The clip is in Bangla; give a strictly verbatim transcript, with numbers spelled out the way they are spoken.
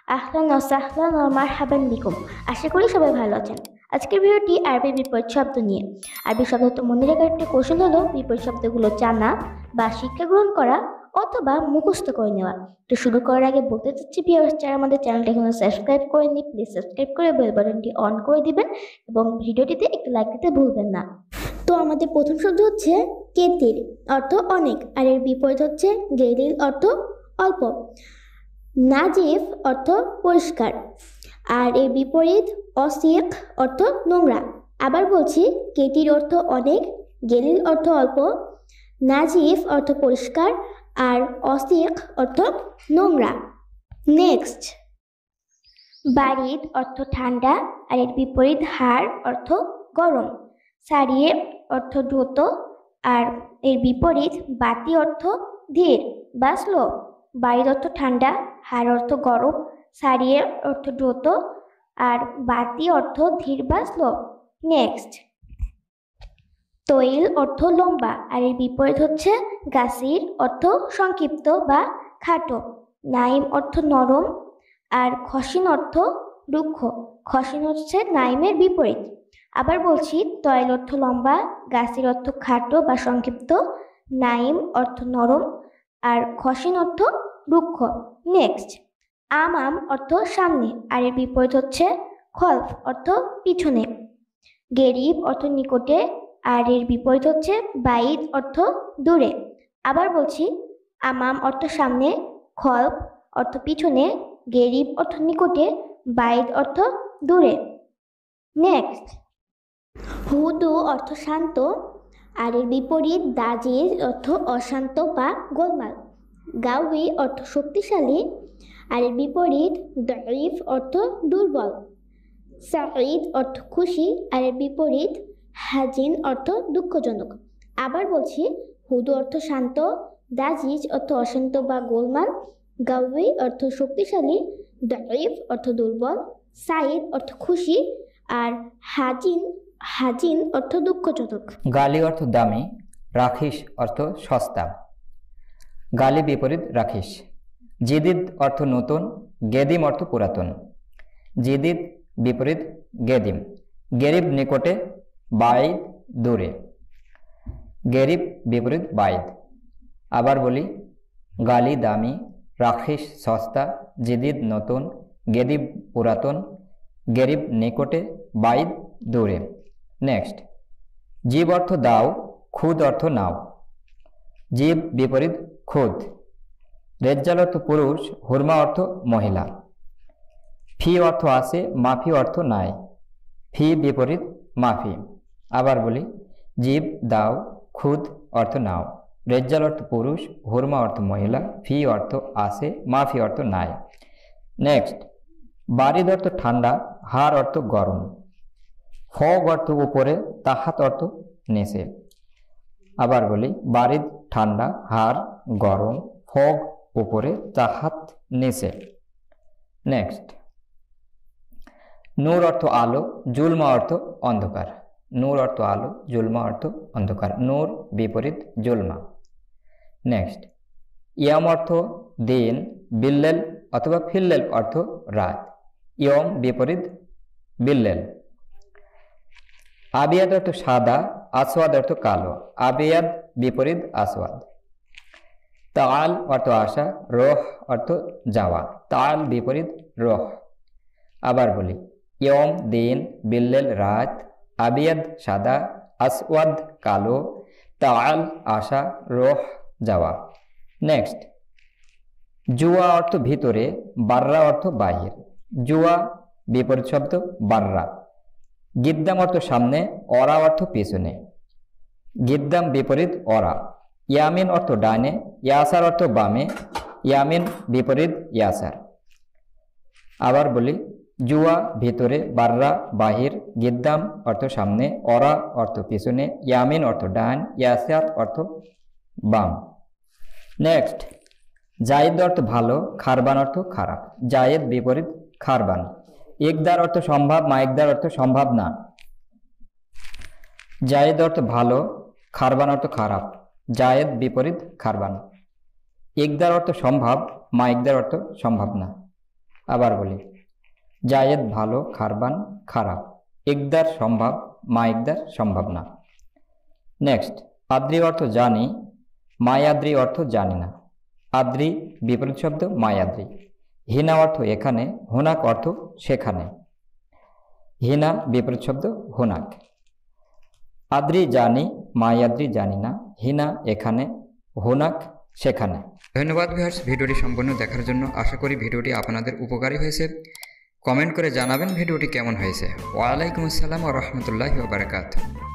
আহলান ওয়া সাহলান ওয়া মারহাবান বিকুম। আশা করি সবাই ভালো আছেন। আজকের ভিডিওটি আরবি বিপরীত শব্দ নিয়ে। আরবি শব্দ তো মনে রাখার একটি কৌশল হলো বিপরীত শব্দগুলো জানা বা শিক্ষা গ্রহণ করা অথবা মুখস্থ করে নেওয়া। তো শুরু করার আগে বলতে চাচ্ছি ভিউয়ার্স, যারা আমাদের চ্যানেলটা এখনো সাবস্ক্রাইব করেননি প্লিজ সাবস্ক্রাইব করে বেল বাটনটি অন করে দিবেন এবং ভিডিওটিতে একটু লাইক দিতে ভুলবেন না। তো আমাদের প্রথম শব্দ হচ্ছে কেতির, অর্থ অনেক, আর এর বিপরীত হচ্ছে গেলিল, অর্থ অল্প। নাজিফ অর্থ পরিষ্কার, আর এর বিপরীত অসিক অর্থ নোংরা। আবার বলছি, কেতির অর্থ অনেক, গেলিল অর্থ অল্প, নাজিফ অর্থ পরিষ্কার, আর অসিক অর্থ নোংরা। নেক্সট, বারিদ অর্থ ঠান্ডা, আর এর বিপরীত হার অর্থ গরম। সারিয়ে অর্থ দ্রুত, আর এর বিপরীত বাতি অর্থ ধীর বা স্লো। বারিদ অর্থ ঠান্ডা, হার অর্থ গরম, সারিয়ে অর্থ দ্রুত, আর বাতি অর্থ ধীর বা স্লো। নেক্সট, তৈল অর্থ লম্বা, আর এর বিপরীত হচ্ছে গাসির অর্থ সংক্ষিপ্ত বা খাটো। নাইম অর্থ নরম, আর খসিন অর্থ রুক্ষ। খসিন হচ্ছে নাইমের বিপরীত। আবার বলছি, তৈল অর্থ লম্বা, গাসির অর্থ খাটো বা সংক্ষিপ্ত, নাইম অর্থ নরম, আর খসিন অর্থ রুক্ষ। নেক্সট, আমাম অর্থ সামনে, আর এর বিপরীত হচ্ছে খলফ অর্থ পিছনে। গেরিব অর্থ নিকটে, আর এর বিপরীত হচ্ছে বাইদ অর্থ দূরে। আবার বলছি, আমাম অর্থ সামনে, খলফ অর্থ পিছনে, গেরিব অর্থ নিকটে, বাইদ অর্থ দূরে। নেক্সট, হুদু অর্থ শান্ত, আর এর বিপরীত দাজিজ অর্থ অশান্ত বা গোলমাল। গাউই অর্থ শক্তিশালী, আর এর বিপরীত দাইফ অর্থ দুর্বল। সাঈদ অর্থ খুশি, আর এর বিপরীত হাজিন অর্থ দুঃখজনক। আবার বলছি, হুদু অর্থ শান্ত, দাজিজ অর্থ অশান্ত বা গোলমাল, গাউই অর্থ শক্তিশালী, দাইফ অর্থ দুর্বল, সাঈদ অর্থ খুশি, আর হাজিন হাজিন অর্থ দুঃখজনক। গালি অর্থ দামি, রাখিস অর্থ সস্তা। গালি বিপরীত রাখিস। জিদিদ অর্থ নতুন, গেদিম অর্থ পুরাতন। জিদিদ বিপরীত গেদিম। গেরিব নিকটে, বাইদ দূরে। গেরিব বিপরীত বাইদ। আবার বলি, গালি দামি, রাখিস সস্তা, জিদিদ নতুন, গেদিব পুরাতন, গেরিব নিকটে, বাইদ দূরে। নেক্সট, জীব অর্থ দাও, খুদ অর্থ নাও। জীব বিপরীত খুদ। রেজ্জাল অর্থ পুরুষ, হুরমা অর্থ মহিলা। ফি অর্থ আছে, মাফি অর্থ নাই। ফি বিপরীত মাফি। আবার বলি, জীব দাও, খুদ অর্থ নাও, রেজ্জাল অর্থ পুরুষ, হুরমা অর্থ মহিলা, ফি অর্থ আছে, মাফি অর্থ নাই। নেক্সট, বারিদ অর্থ ঠান্ডা, হার অর্থ গরম। ফগ অর্থ উপরে, তাহাত অর্থ নিচে। আবার বলি, বারিদ ঠান্ডা, হার গরম, ফগ উপরে, তাহাত নিচে। নেক্সট, নূর অর্থ আলো, জুলমা অর্থ অন্ধকার। নূর অর্থ আলো, জুলমা অর্থ অন্ধকার। নূর বিপরীত জুলমা। নেক্সট, ইয়াম অর্থ দিন, বিল্লেল অথবা ফিল্লেল অর্থ রাত। ইয়ম বিপরীত বিল্লেল। আবিয়াদ অর্থ সাদা, আসওয়াদ অর্থ কালো। আবিয়াদ বিপরীত আসওয়াদ। তাল অর্থ আসা, রোহ অর্থ যাওয়া। তাল বিপরীত রোহ। আবার বলি, ইয়ম দিন, বিল্লেল রাত, আবিয়াদ সাদা, আসওয়াদ কালো, তাল আসা, রোহ যাওয়া। নেক্সট, জুয়া অর্থ ভিতরে, বাররা অর্থ বাহির। জুয়া বিপরীত শব্দ বাররা। গিদ্দাম অর্থ সামনে, অরা অর্থ পেছনে। গিদ্দাম বিপরীত অরা। ইয়ামিন অর্থ ডানে, ইয়াসার অর্থ বামে। ইয়ামিন বিপরীত ইয়াসার। আবার বলি, জুয়া ভিতরে, বাররা বাহির, গিদ্দাম অর্থ সামনে, অরা অর্থ পেছনে, ইয়ামিন অর্থ ডান, ইয়াসার অর্থ বাম। নেক্সট, জায়েদ অর্থ ভালো, খারবান অর্থ খারাপ। জায়েদ বিপরীত খারবান। একদার অর্থ সম্ভব, মাইকদার অর্থ সম্ভব না। জায়েদ অর্থ ভালো, খারবান অর্থ খারাপ। জায়েদ বিপরীত খারবান। একদার অর্থ সম্ভব, মাইকদার অর্থ সম্ভব না। আবার বলি, জায়েদ ভালো, খারবান খারাপ, ইকদার সম্ভব, মা ইকদার সম্ভব না। নেক্সট, আদ্রি অর্থ জানি, মায়াদ্রি অর্থ জানি না। আদ্রি বিপরীত শব্দ মায়াদ্রি। হিনা অর্থ এখানে, হুনাক অর্থ সেখানে। হিনা বিপরীত শব্দ হুনাক। আদ্রি জানি, মায়াদ্রি জানি না, হিনা এখানে, হুনাক সেখানে। ধন্যবাদ ভিউয়ার্স ভিডিওটি সম্পূর্ণ দেখার জন্য। আশা করি ভিডিওটি আপনাদের উপকারী হয়েছে। কমেন্ট করে জানাবেন ভিডিওটি কেমন হয়েছে। ওয়ালাইকুম আসসালাম ওয়া রাহমাতুল্লাহি ওয়া বারাকাতুহু।